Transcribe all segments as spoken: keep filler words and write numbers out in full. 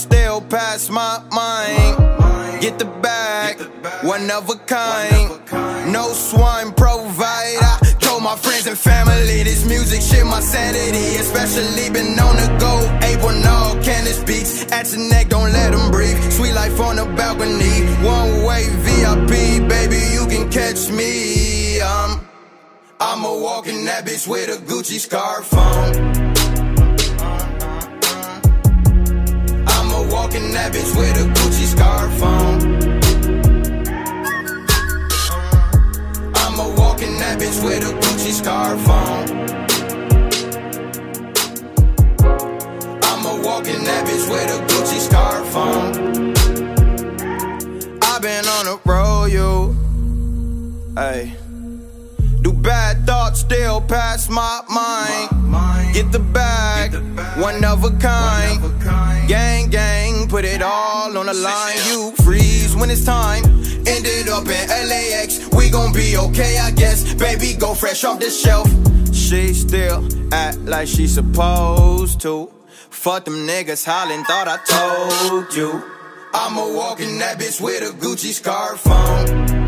thoughts still pass my mind. Get the bag, one of a kind. No swine provide. I told my friends and family this music shit my sanity. Especially been on the go, able no Candace beats. At your neck, don't let them breathe. Sweet life on the balcony, one way V I P, baby you can catch me. Um, I'ma walk in that bitch with a Gucci scarf on. I'ma walk in that bitch with a Gucci scarf on. I'ma walk in that bitch with a Gucci scarf on. I'ma walk in that bitch with a Gucci scarf on. I've been on the road, you. Ay. Do bad thoughts still pass my mind? Get the bag, one of a kind. Gang, gang, put it all on the line. You freeze when it's time. Ended up in L A X. We gon' be okay, I guess. Baby, go fresh off the shelf. She still act like she supposed to. Fuck them niggas hollering, thought I told you. I'ma walk in that bitch with a Gucci scarf on.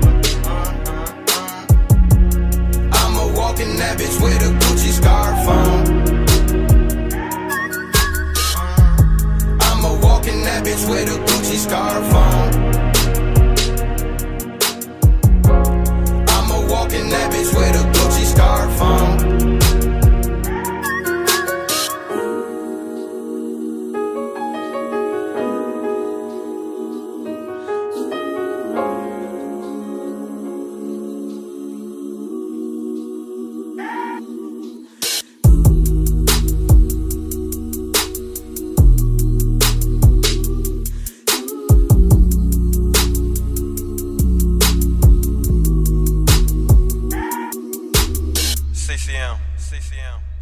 Walk in that bitch with a Gucci scarf on. I'ma walk in that bitch with a Gucci scarf on. I'ma walk in that bitch with a Gucci scarf on. C C M, C C M.